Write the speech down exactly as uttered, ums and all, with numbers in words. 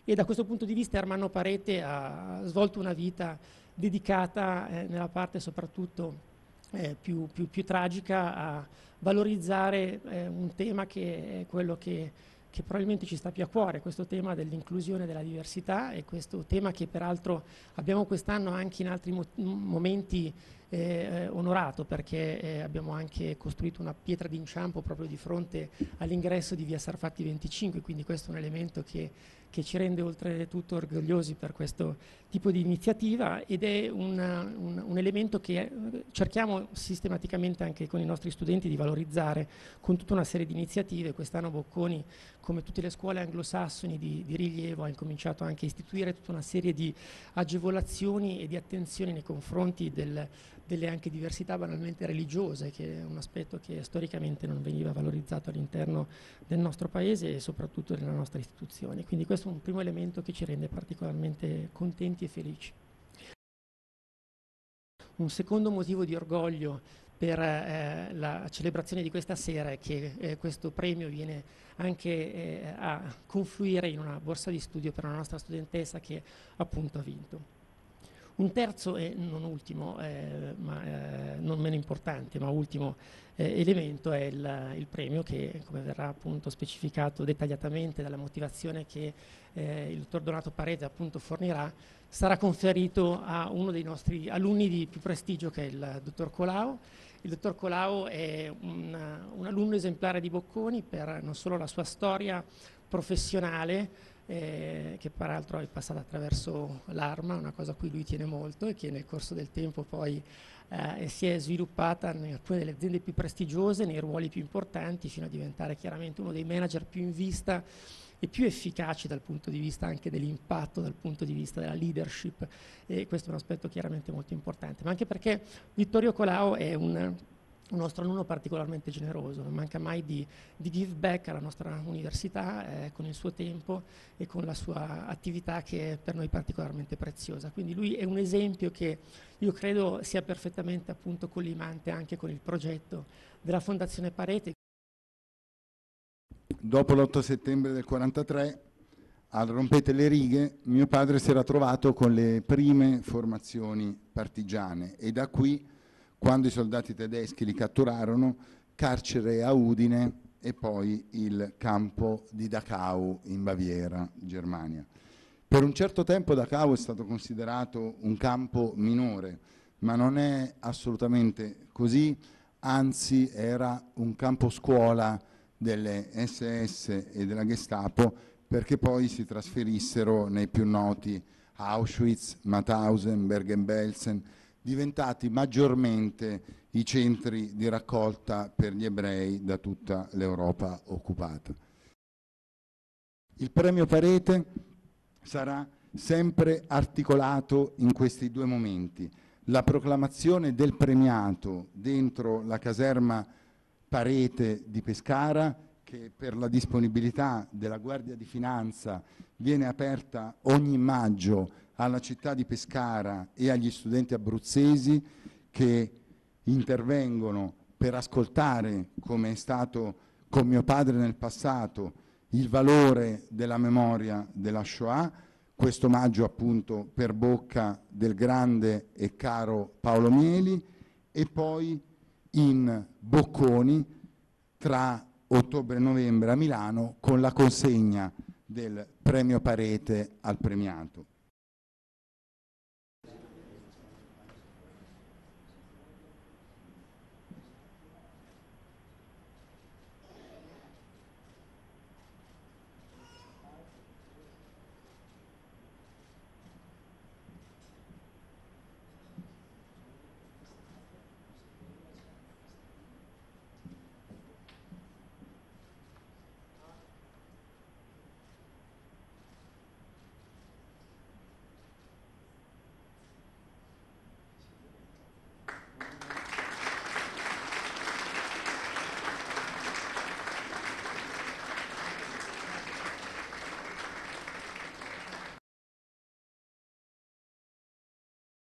e da questo punto di vista Ermanno Parete ha svolto una vita dedicata eh, nella parte soprattutto eh, più, più, più tragica a valorizzare eh, un tema che è quello che, che probabilmente ci sta più a cuore, questo tema dell'inclusione della diversità, e questo tema che peraltro abbiamo quest'anno anche in altri mo momenti eh, onorato, perché eh, abbiamo anche costruito una pietra d'inciampo proprio di fronte all'ingresso di via Sarfatti venticinque, quindi questo è un elemento che, che ci rende oltretutto orgogliosi per questo tipo di iniziativa, ed è un, un, un elemento che cerchiamo sistematicamente anche con i nostri studenti di valorizzare con tutta una serie di iniziative. Quest'anno Bocconi, come tutte le scuole anglosassoni di, di rilievo, ha incominciato anche a istituire tutta una serie di agevolazioni e di attenzioni nei confronti del, delle anche diversità banalmente religiose, che è un aspetto che storicamente non veniva valorizzato all'interno del nostro paese e soprattutto della nostra istituzione. Quindi questo è un primo elemento che ci rende particolarmente contenti e felici. Un secondo motivo di orgoglio per eh, la celebrazione di questa sera è che eh, questo premio viene anche eh, a confluire in una borsa di studio per la nostra studentessa che appunto ha vinto. Un terzo e non ultimo, eh, ma eh, non meno importante, ma ultimo eh, elemento è il, il premio che, come verrà appunto specificato dettagliatamente dalla motivazione che eh, il dottor Donato Parete appunto fornirà, sarà conferito a uno dei nostri alunni di più prestigio, che è il dottor Colao. Il dottor Colao è un, un alunno esemplare di Bocconi per non solo la sua storia professionale, Eh, che peraltro è passata attraverso l'Arma, una cosa a cui lui tiene molto e che nel corso del tempo poi eh, si è sviluppata in alcune delle aziende più prestigiose, nei ruoli più importanti, fino a diventare chiaramente uno dei manager più in vista e più efficaci dal punto di vista anche dell'impatto, dal punto di vista della leadership, e questo è un aspetto chiaramente molto importante, ma anche perché Vittorio Colao è un un nostro alunno particolarmente generoso, non manca mai di, di give back alla nostra università eh, con il suo tempo e con la sua attività, che è per noi particolarmente preziosa. Quindi lui è un esempio che io credo sia perfettamente appunto collimante anche con il progetto della Fondazione Parete. Dopo l'otto settembre del quarantatré, al rompete le righe, mio padre si era trovato con le prime formazioni partigiane, e da qui, quando i soldati tedeschi li catturarono, carcere a Udine e poi il campo di Dachau in Baviera, Germania. Per un certo tempo Dachau è stato considerato un campo minore, ma non è assolutamente così, anzi era un campo scuola delle esse esse e della Gestapo, perché poi si trasferissero nei più noti Auschwitz, Mauthausen, Bergen-Belsen, diventati maggiormente i centri di raccolta per gli ebrei da tutta l'Europa occupata. Il premio Parete sarà sempre articolato in questi due momenti: la proclamazione del premiato dentro la caserma Parete di Pescara, che per la disponibilità della Guardia di Finanza viene aperta ogni maggio alla città di Pescara e agli studenti abruzzesi che intervengono per ascoltare, come è stato con mio padre nel passato, il valore della memoria della Shoah. Questo maggio appunto per bocca del grande e caro Paolo Mieli, e poi in Bocconi tra ottobre e novembre a Milano con la consegna del premio Parete al premiato.